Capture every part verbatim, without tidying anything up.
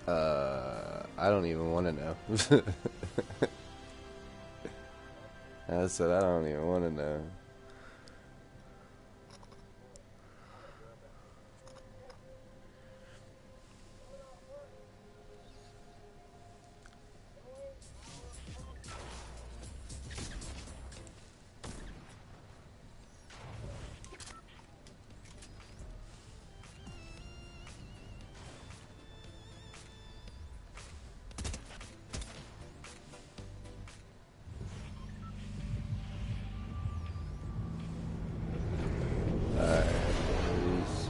Uh, I don't even want to know. I said I don't even want to know. Alright, please.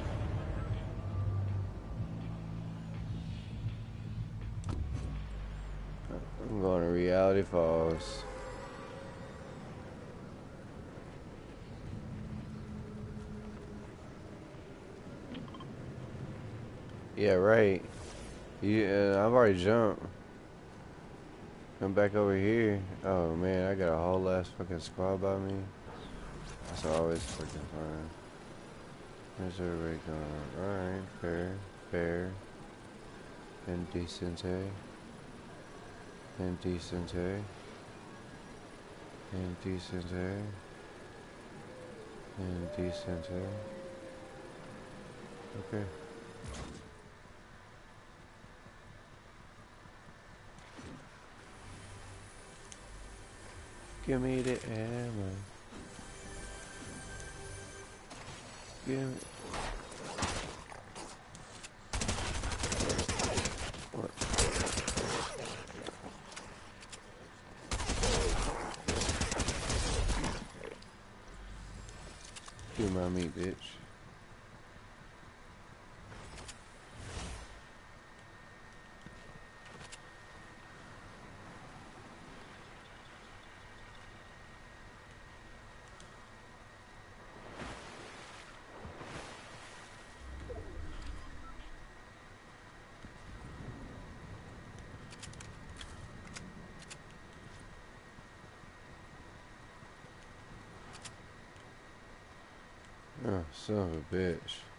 I'm going to Reality Falls. Yeah, right. Yeah, I've already jumped. Come back over here. Oh man, I got a whole ass fucking squad by me. That's always fucking fine. Where's everybody going? Alright, fair, fair. Indecente. Indecente. Indecente. Indecente. Okay. Give me the ammo. Give me. What? Give my meat, bitch. Oh, son of a bitch.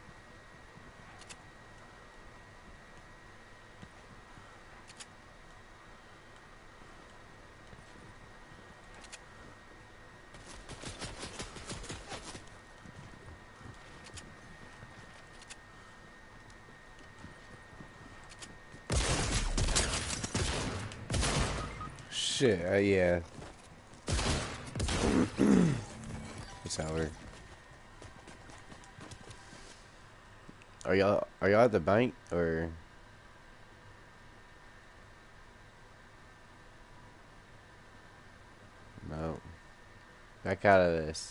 Shit, uh, yeah. It's over. Are y'all are y'all at the bank or no? Back out of this.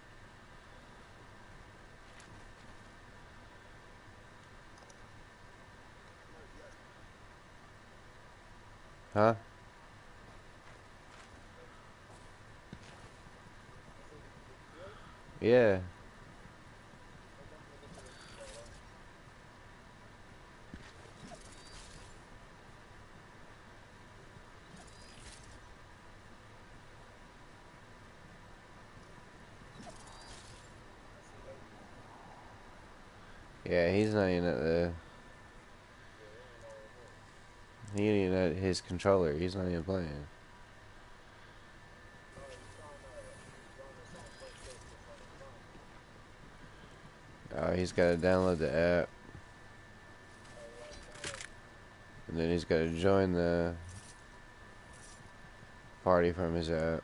Huh? Yeah. Yeah, he's not even at the he ain't even at his controller. He's not even playing. Oh, he's gotta download the app. And then he's gotta join the party from his app.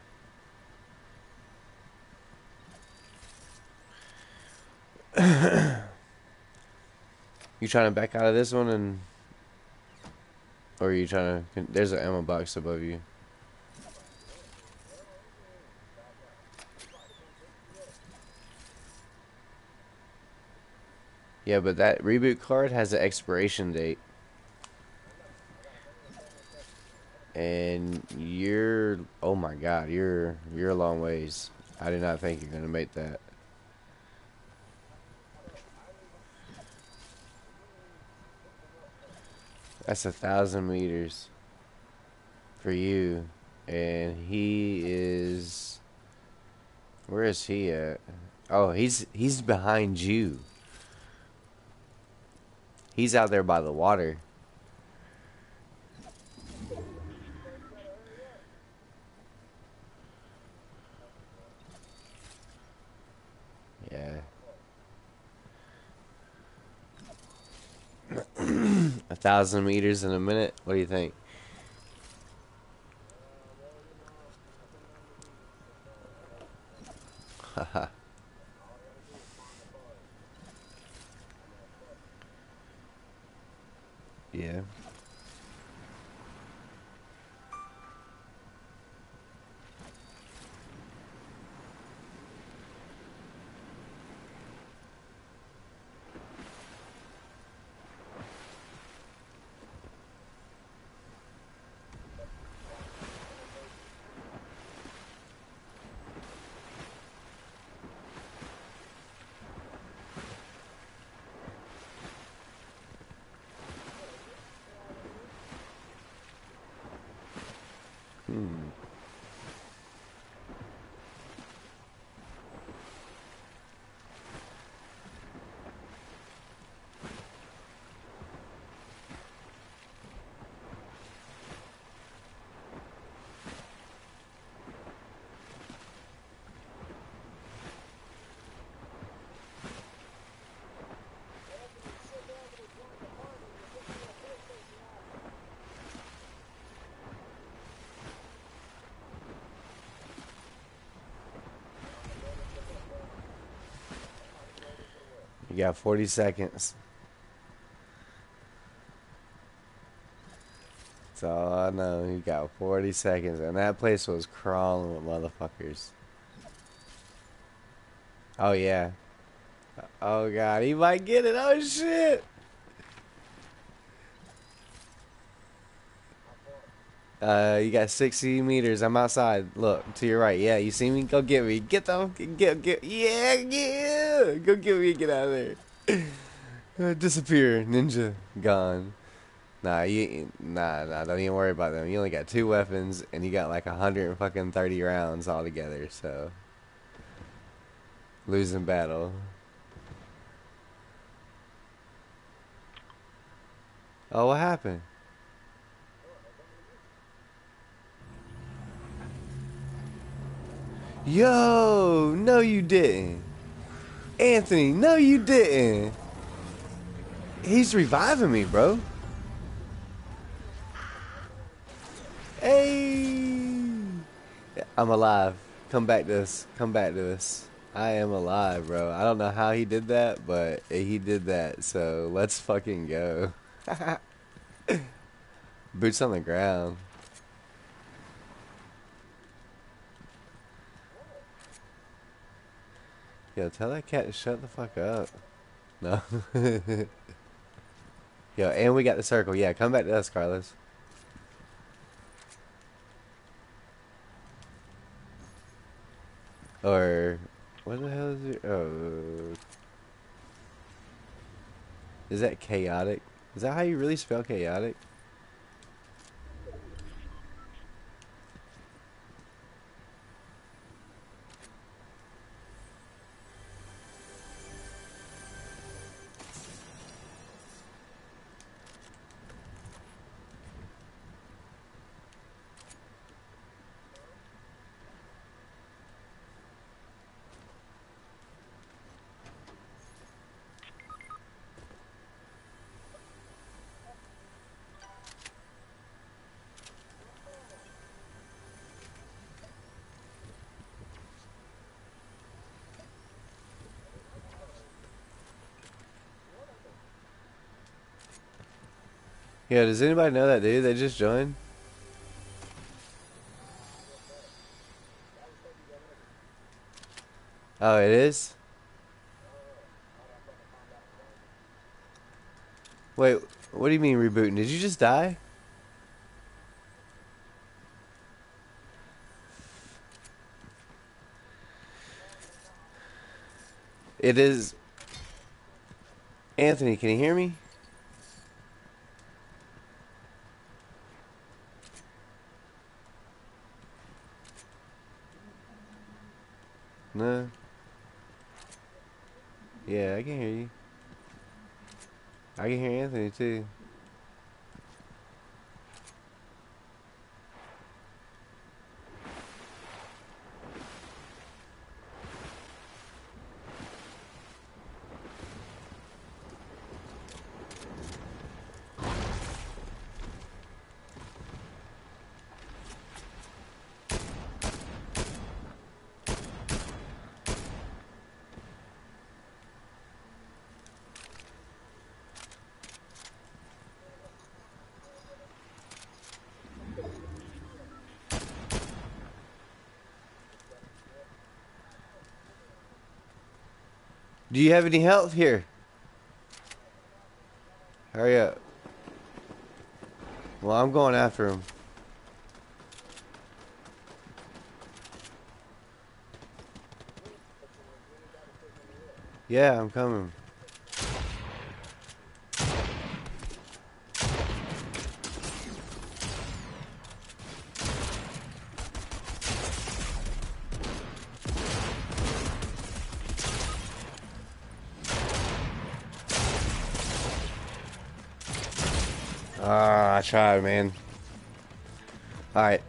You trying to back out of this one and or are you trying to there's an ammo box above you. Yeah, but that reboot card has an expiration date. And you're oh my god, you're you're a long ways. I did not think you're gonna make that. That's a thousand meters for you. And he is where is he at? Oh, he's he's behind you. He's out there by the water. A thousand meters in a minute? What do you think? Haha. Yeah. Hmm. You got forty seconds. That's all I know. You got forty seconds. And that place was crawling with motherfuckers. Oh, yeah. Oh, God. He might get it. Oh, shit. Uh, you got sixty meters. I'm outside. Look, to your right. Yeah, you see me? Go get me. Get them. Get, get. Yeah, yeah. Go get me and get out of there. Uh, disappear. Ninja. Gone. Nah, you, nah, nah, don't even worry about them. You only got two weapons, and you got like a hundred and fucking thirty rounds altogether, so. Losing battle. Oh, what happened? Yo, no you didn't. Anthony, no you didn't. He's reviving me, bro. Hey. I'm alive. Come back to us. Come back to us. I am alive, bro. I don't know how he did that, but he did that, so let's fucking go. Boots on the ground. Yo, tell that cat to shut the fuck up. No. Yo, and we got the circle. Yeah, come back to us, Carlos. Or, what the hell is it? Oh. Is that chaotic? Is that how you really spell chaotic? Yeah, does anybody know that dude that just joined? Oh, it is? Wait, what do you mean rebooting? Did you just die? It is. Anthony, can you hear me? No. Yeah, I can hear you. I can hear Anthony too. Do you have any help here? Hurry up. Well, I'm going after him. Yeah, I'm coming. Ah, I tried, man. All right.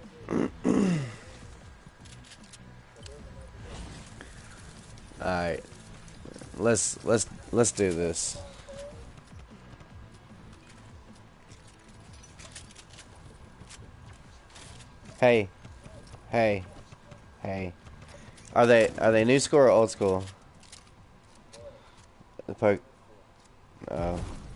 All right. Let's let's let's do this. Hey, hey, hey. Are they are they new school or old school? The poke. Oh.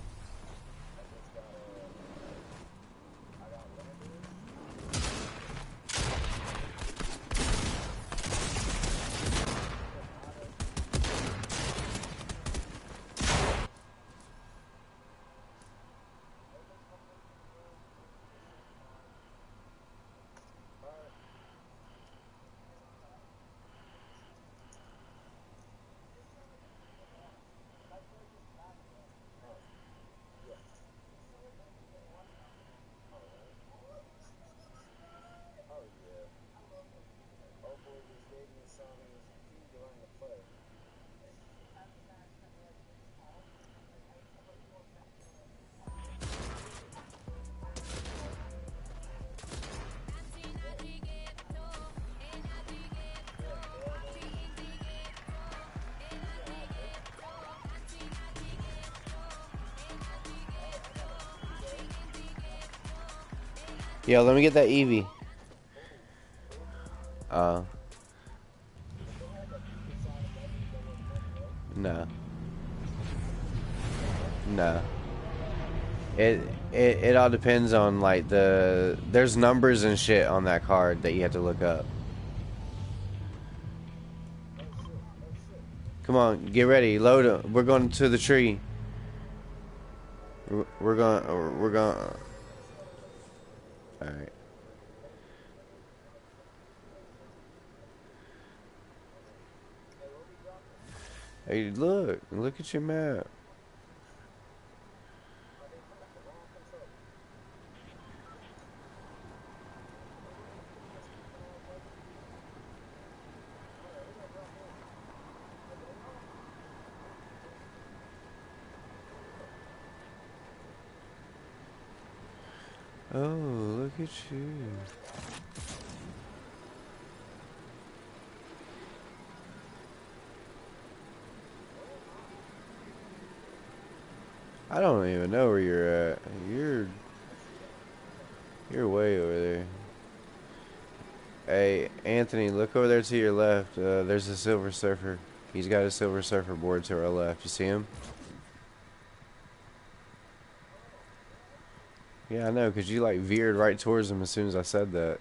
Yo, let me get that Eevee. Uh. No. No. It, it it all depends on like the there's numbers and shit on that card that you have to look up. Come on, get ready, load up. We're going to the tree. We're, we're going. We're going. All right. Hey, look! Look at your map. Oh, look at you. I don't even know where you're at. You're you're way over there. Hey, Anthony, look over there to your left. Uh, there's a Silver Surfer. He's got a Silver Surfer board to our left. You see him? Yeah, I know, because you like veered right towards him as soon as I said that.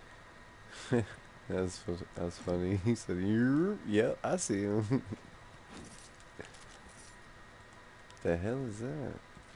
that's that's funny. He said, "Yep, yep, I see him." The hell is that?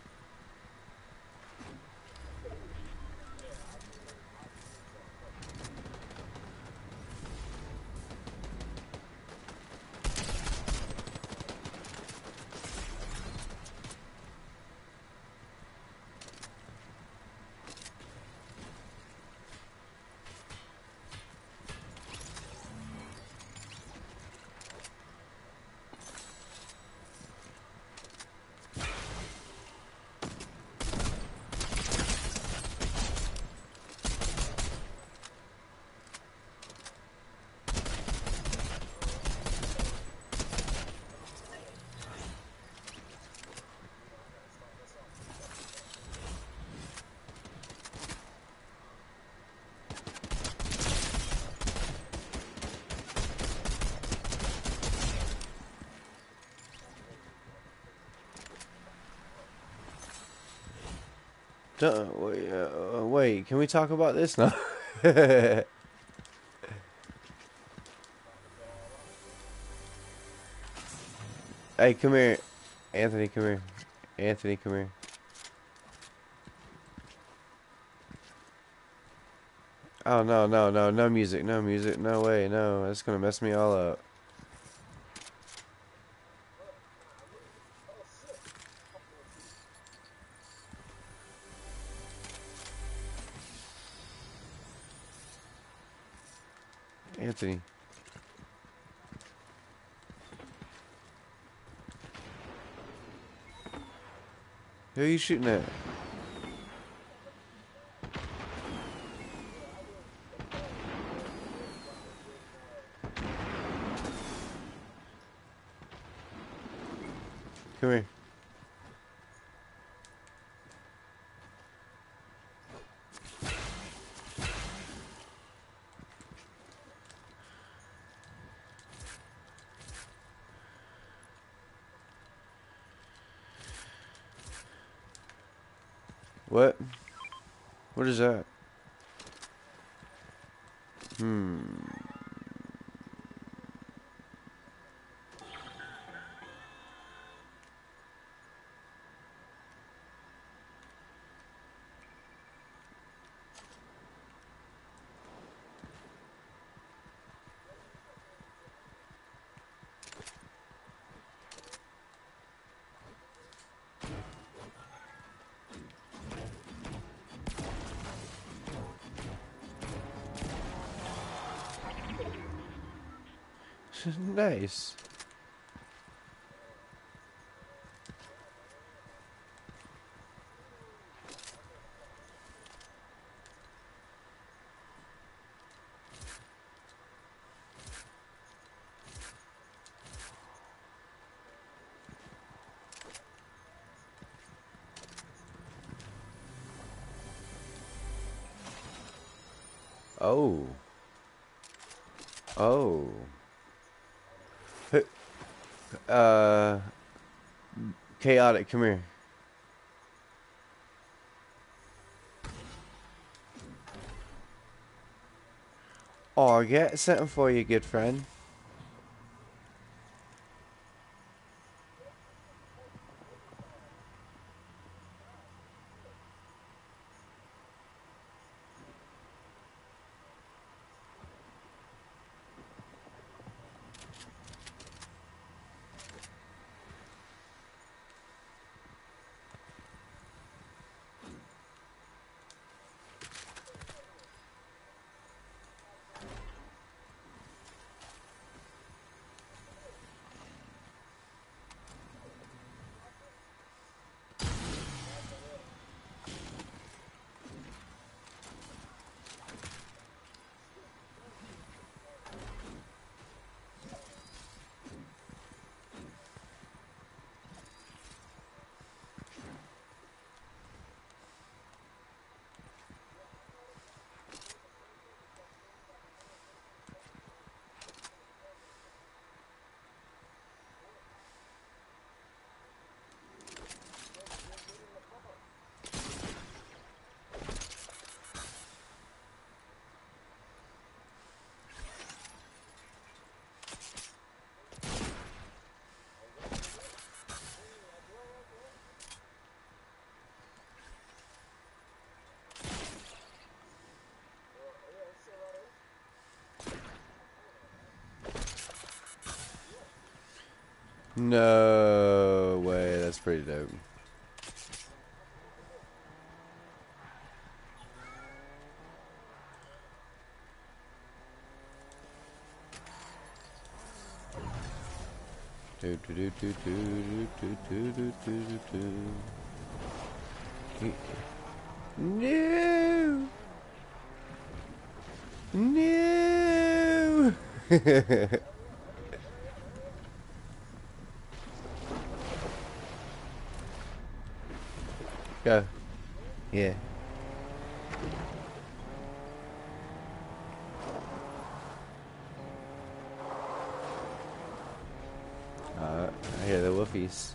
Don't, wait, uh, wait, can we talk about this now? Hey, come here. Anthony, come here. Anthony, come here. Oh, no, no, no. No music. No music. No way. No. That's gonna mess me all up. Anthony. Who are you shooting at? Come here. What? What is that? Hmm. Nice. Oh. Oh. Uh, Chaotic, come here. Oh, I got something for you, good friend. No way, that's pretty dope. Do do do do do do do do do do do. No. No. Go. Yeah. Uh, I hear the woofies.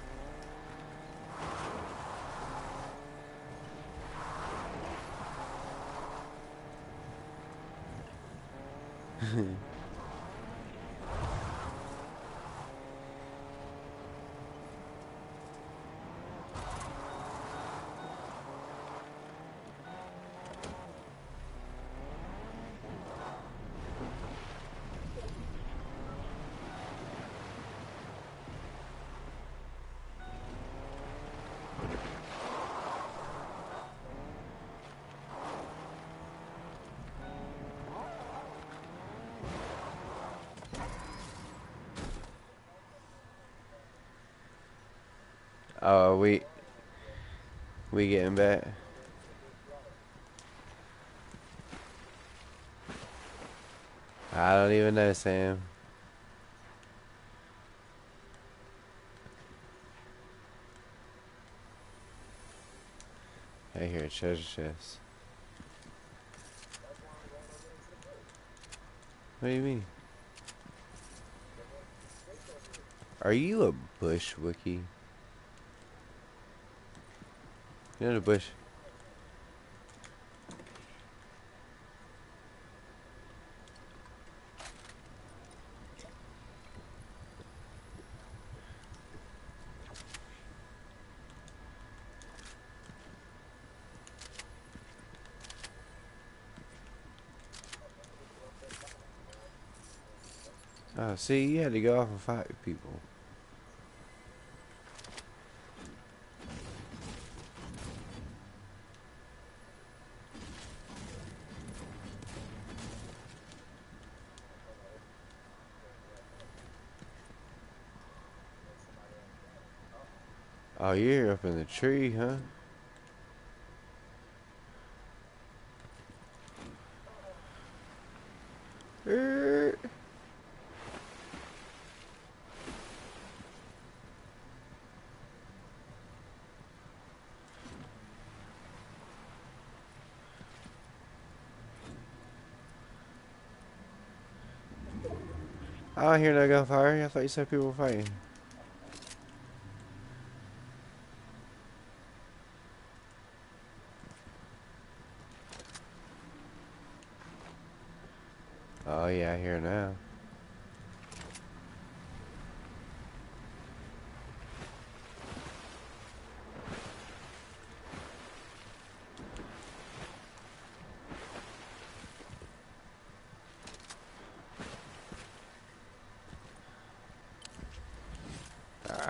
Oh, we we getting back. I don't even know, Sam. I hear a treasure chest. What do you mean? Are you a bush wiki? You know the bush. Oh, see, you had to go off and fight people. Oh, you're up in the tree, huh? Er, I don't hear no gunfire. I thought you said people were fighting. Oh, yeah, I hear now. Ah.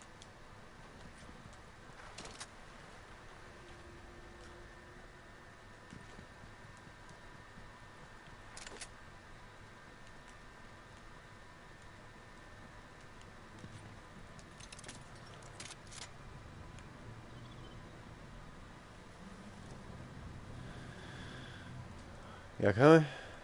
Y'all coming?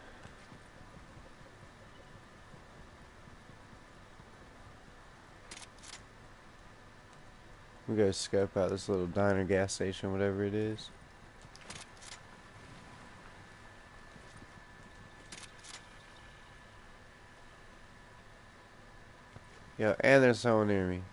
We gotta scope out this little diner gas station, whatever it is. Yeah, and there's someone near me.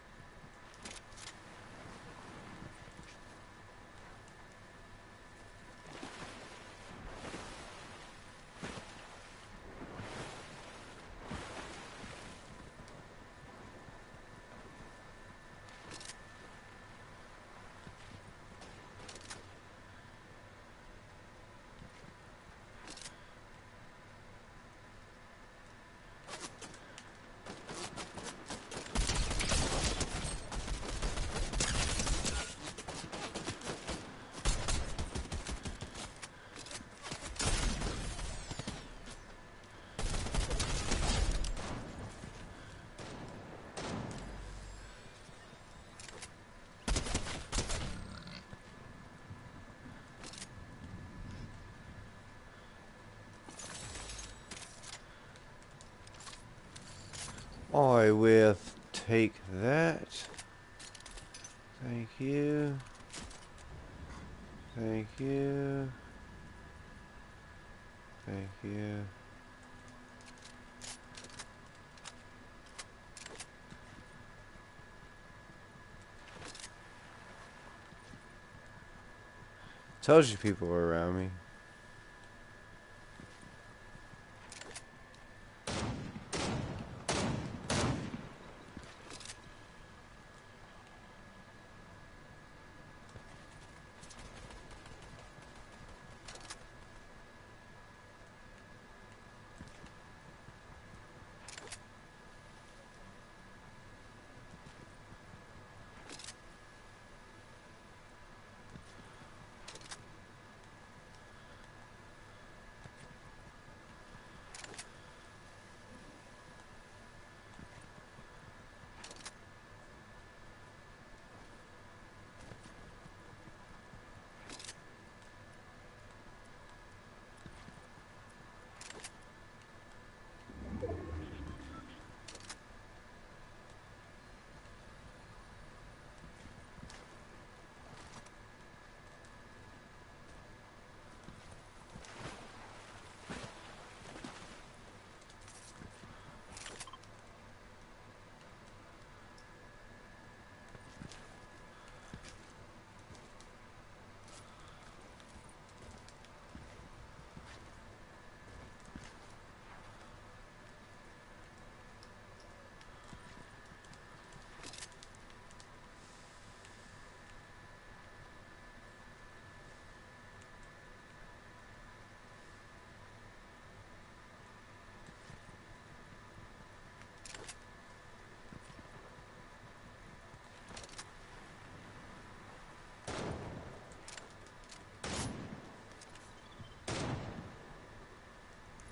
I will take that. Thank you. Thank you. Thank you. Told you people were around me.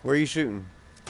Where are you shooting?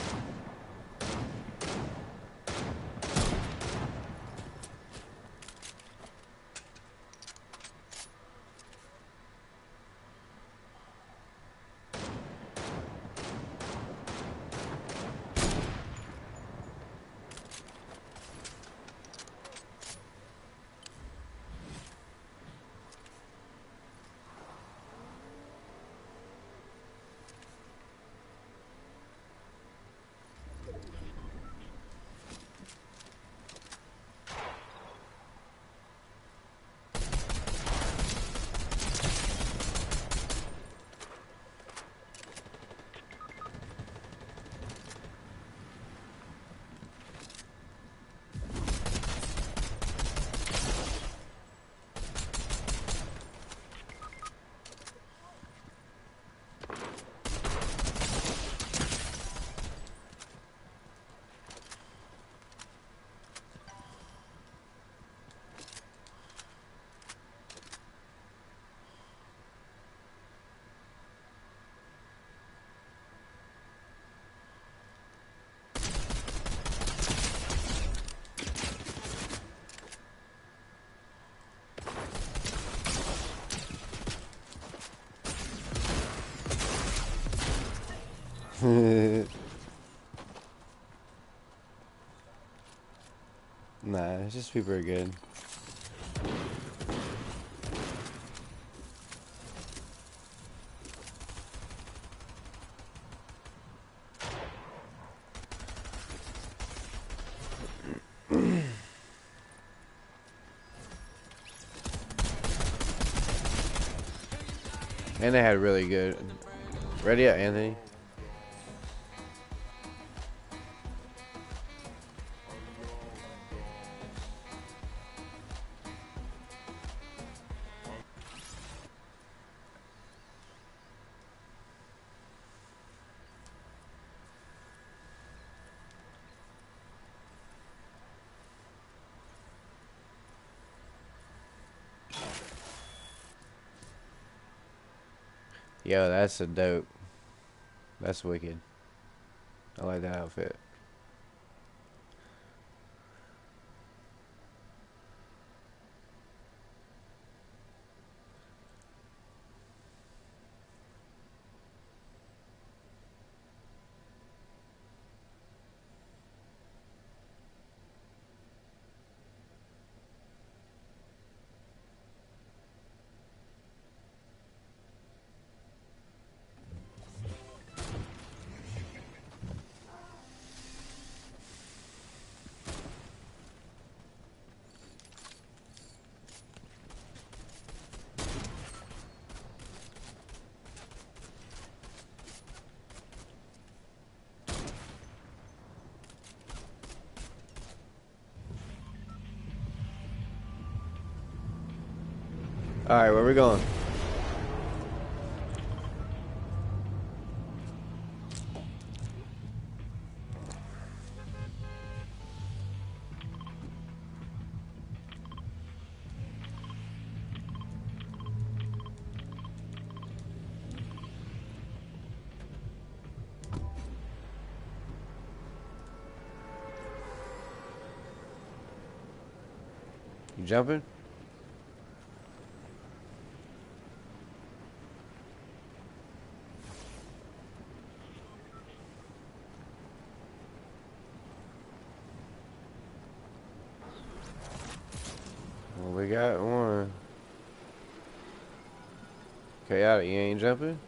Nah, it's just people are good. And they had really good. Ready up, Anthony. Yo, that's a dope. That's wicked. I like that outfit. Alright, where we going? You jumping? Well, we got one. Chaotic, you ain't jumping?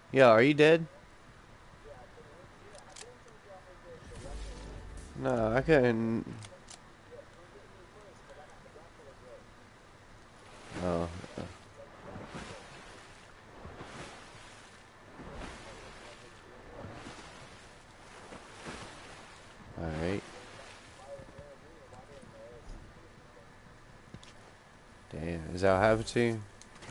Yo, are you dead? No, I couldn't. Oh. Alright. Damn. Is that what happened to you?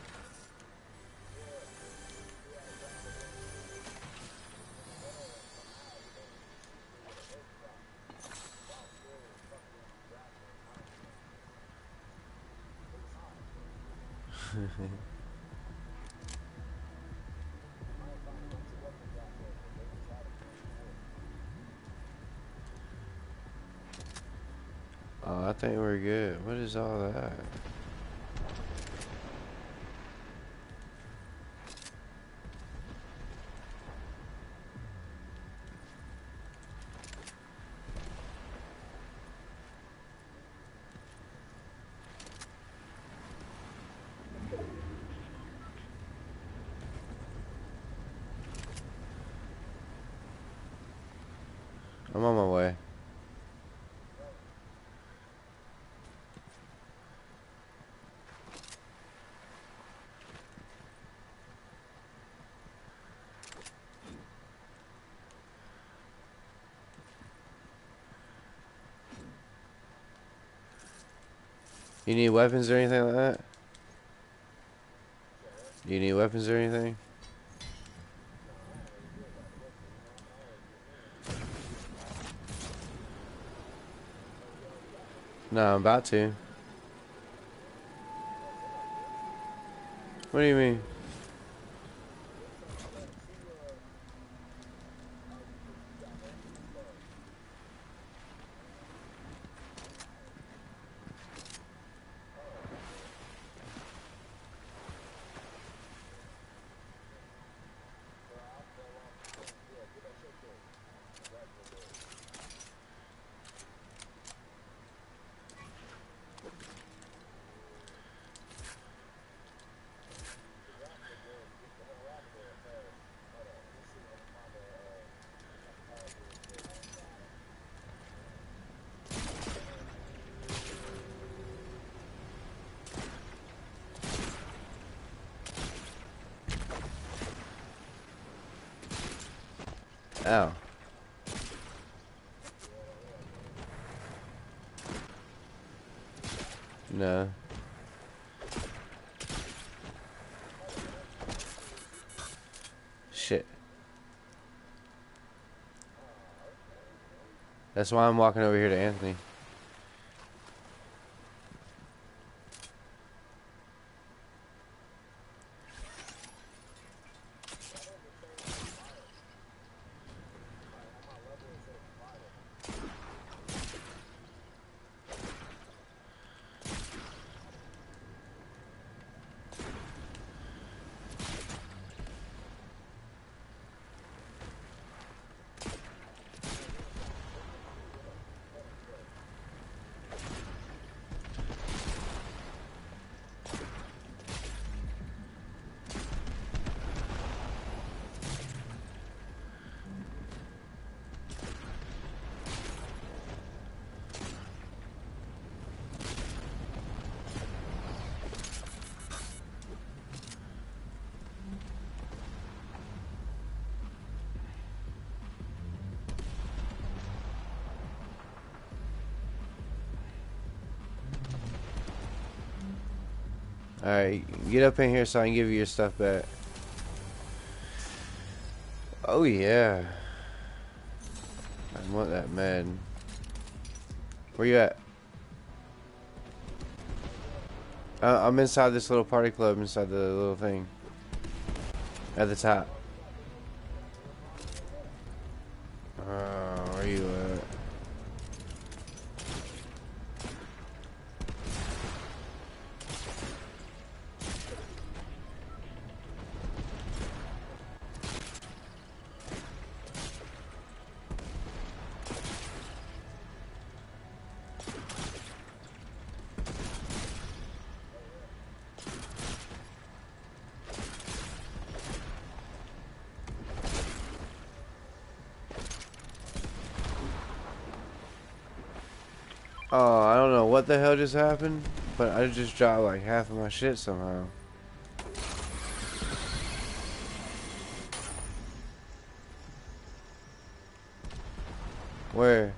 Oh, I think we're good. What is all that? I'm on my way. You need weapons or anything like that? Do you need weapons or anything? No, I'm about to. What do you mean? Ow. No. Shit. That's why I'm walking over here to Anthony. Alright, get up in here so I can give you your stuff back. Oh yeah. I want that med. Where you at? Uh, I'm inside this little party club inside the little thing. At the top. Uh, where you at? Oh, I don't know what the hell just happened, but I just dropped like half of my shit somehow. Where?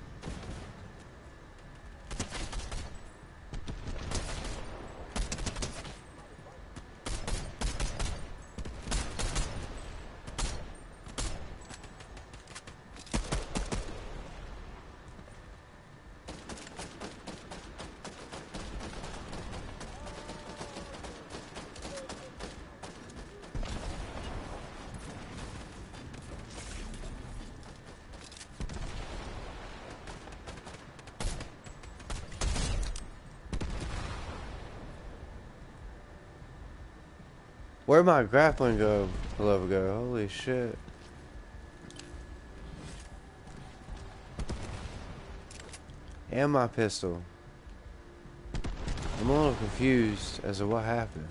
Where'd my grappling go? Glove go? Holy shit. And my pistol. I'm a little confused as to what happened.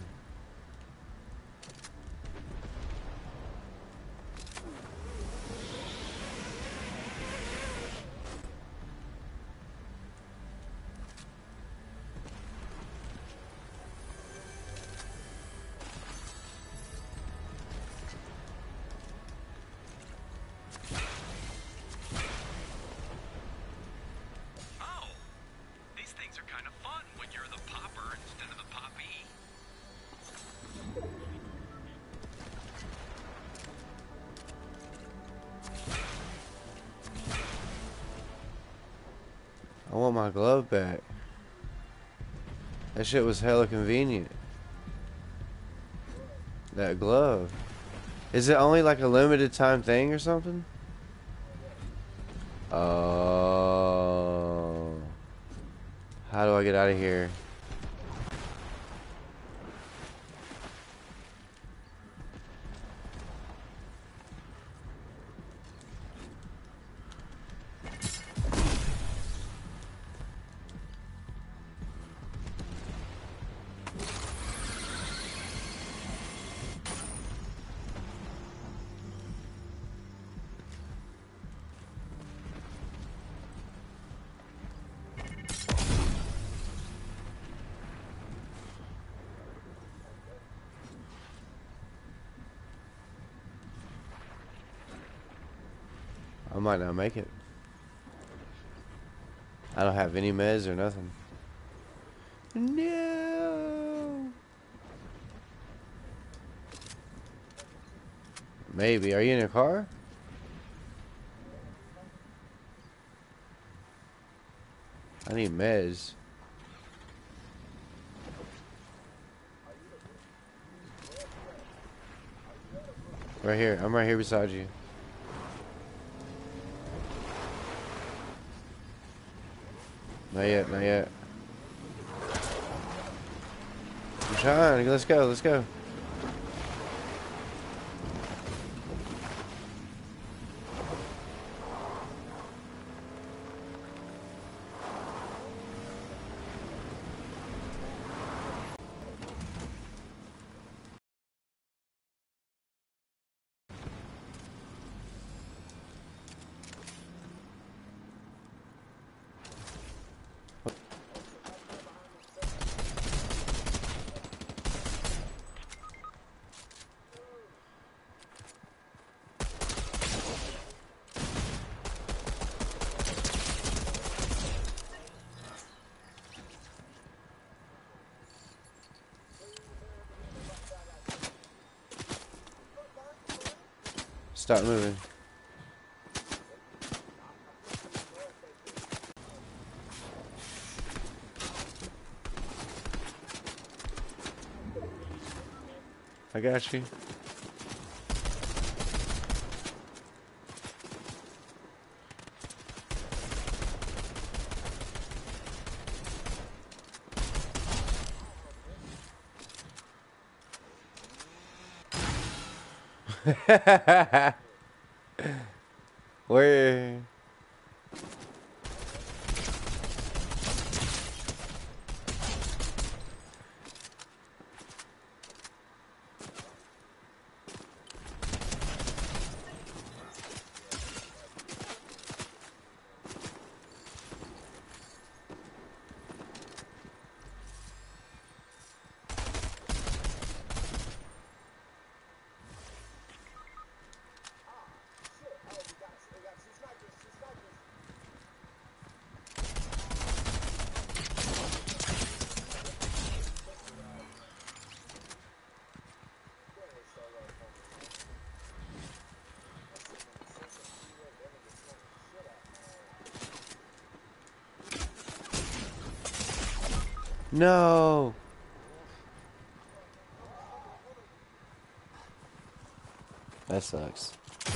I want my glove back. That shit was hella convenient. That glove. Is it only like a limited time thing or something? Oh. How do I get out of here? I might not make it. I don't have any meds or nothing. No. Maybe. Are you in your car? I need meds. Right here. I'm right here beside you. Not yet, not yet. I'm trying. Let's go, let's go. Stop moving. I got you. Where? No. That sucks.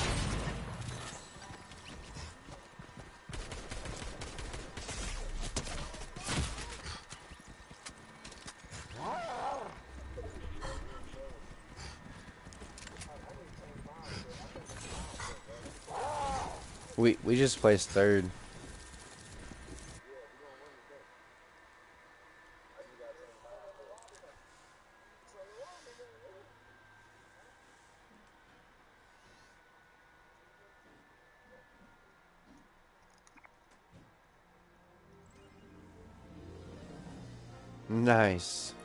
We we just placed third. Nice.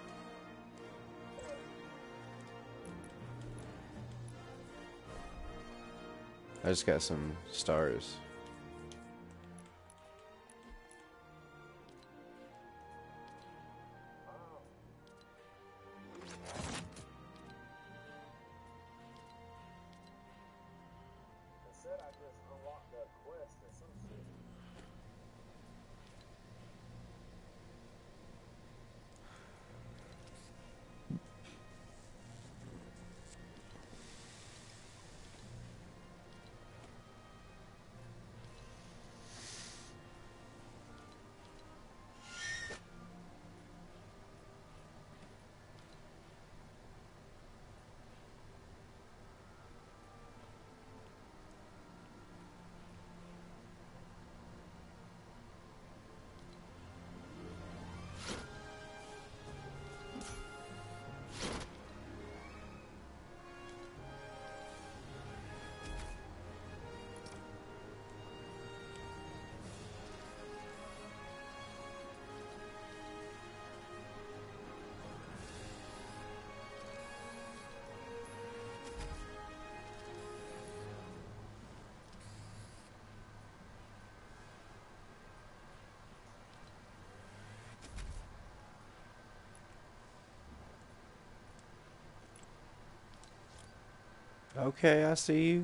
I just got some stars. Okay, I see you.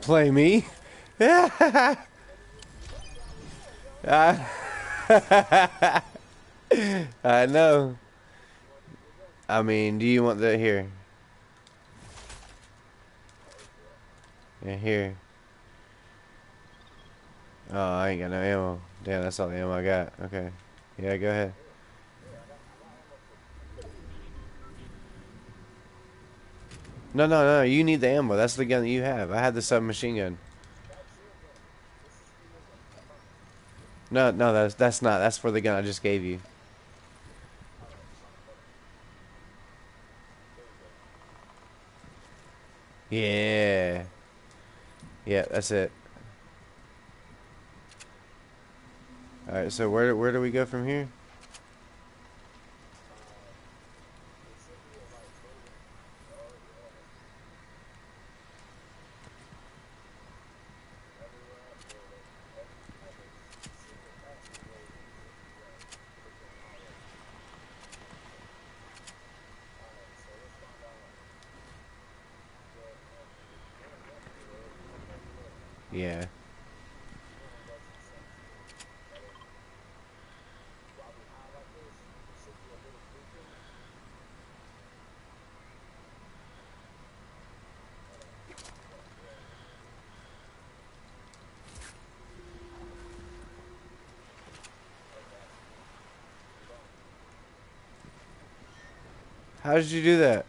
Play me? I, I know. I mean, do you want that here? Yeah, here. Oh, I ain't got no ammo. Damn, that's all the ammo I got. Okay. Yeah, go ahead. No, no, no. You need the ammo. That's the gun that you have. I had the submachine gun. No, no, that's that's not. That's for the gun I just gave you. Yeah. Yeah, that's it. All right. So where where do we go from here? Yeah. How did you do that?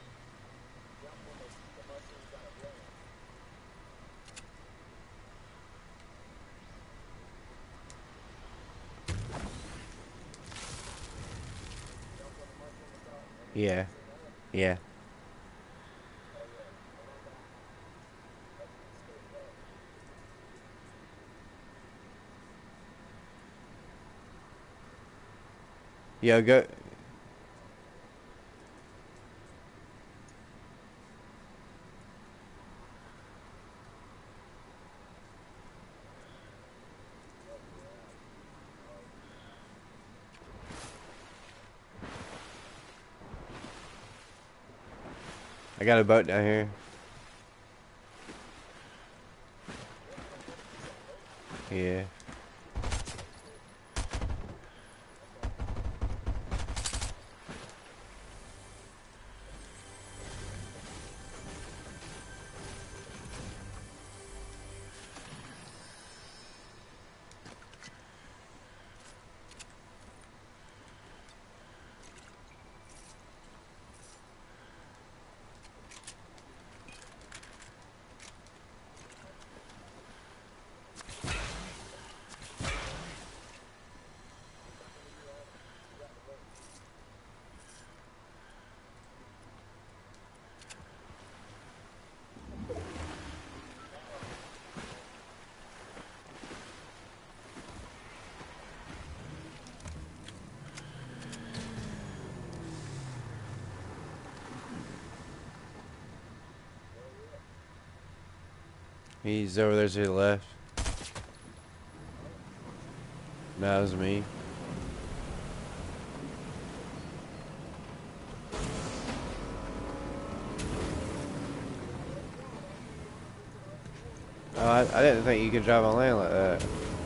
Yeah. Yeah. Yo, go. I got a boat down here. Yeah. He's over there to the left. No, that was me. Oh, I, I didn't think you could drive on land like that.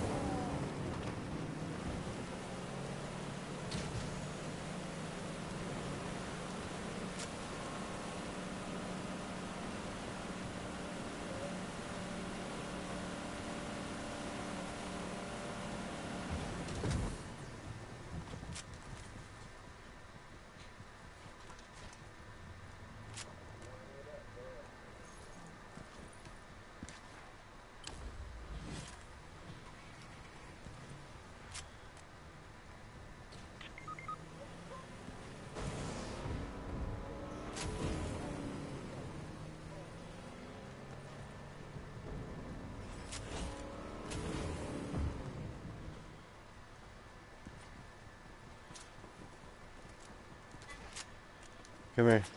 Come here.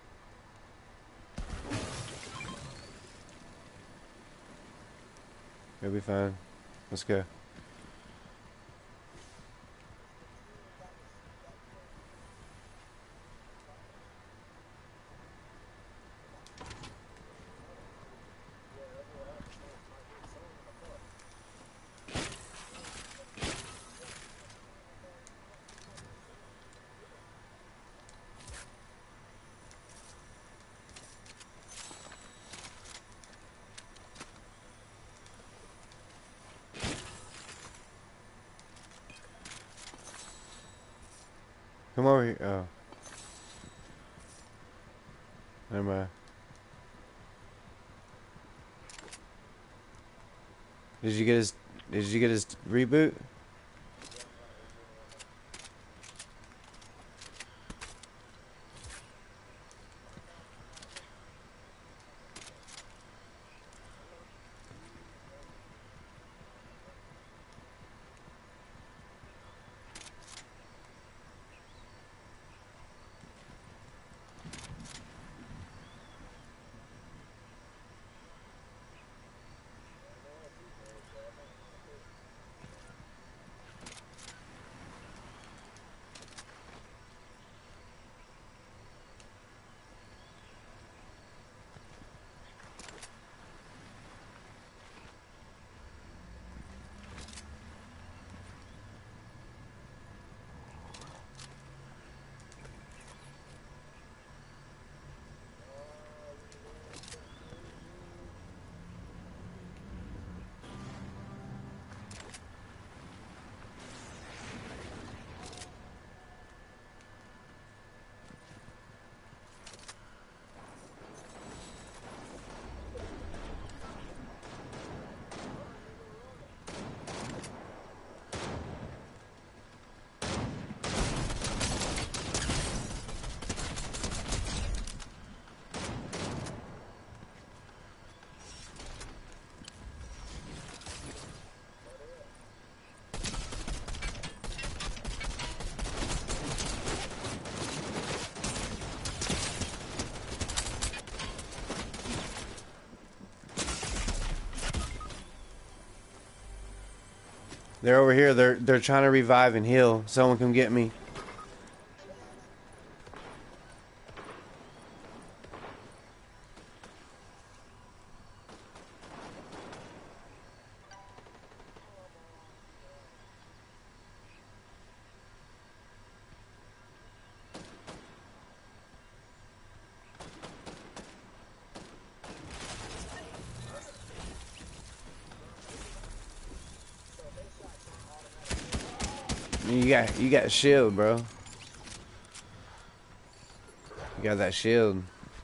You'll be fine. Let's go. Come over here. Oh, never mind. Did you get his? Did you get his reboot? They're over here. They're they're trying to revive and heal. Someone come get me. You got you got a shield, bro. You got that shield.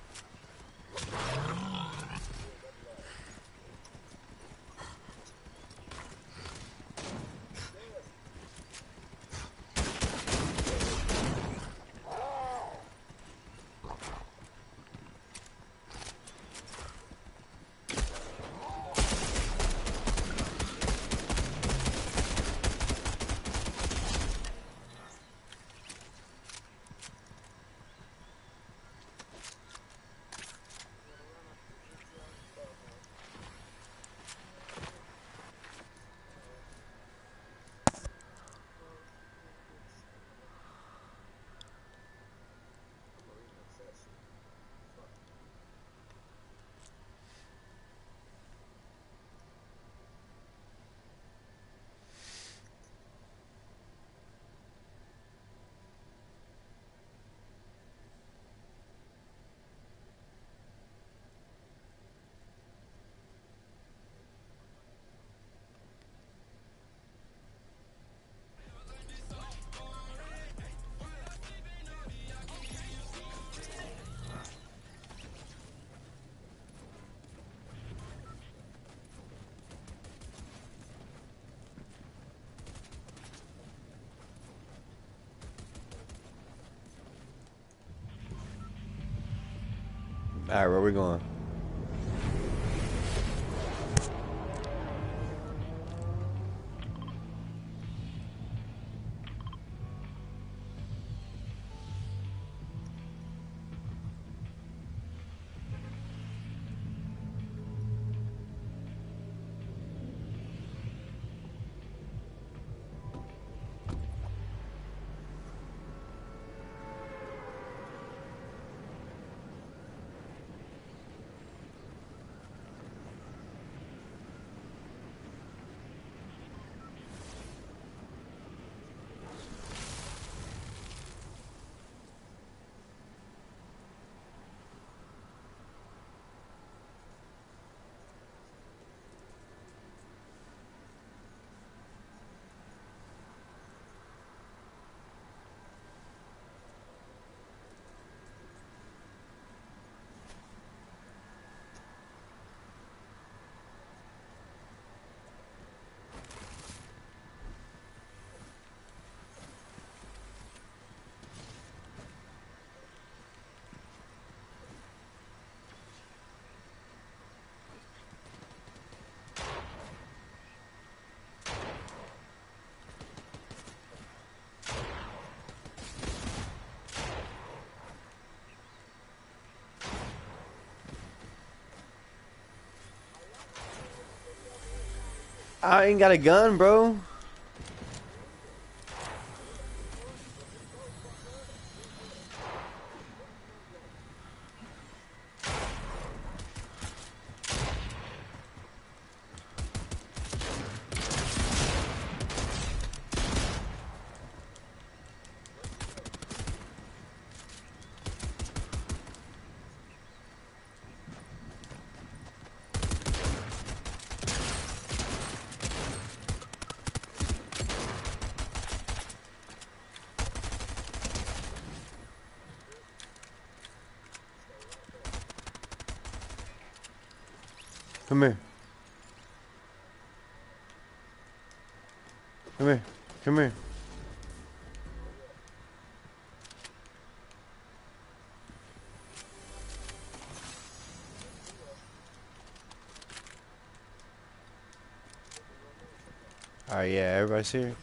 All right, where we going? I ain't got a gun, bro. Come here. Come here. Come here. Alright, yeah, everybody's here.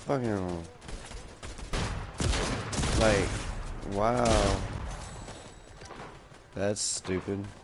Fucking... Like, wow. That's stupid.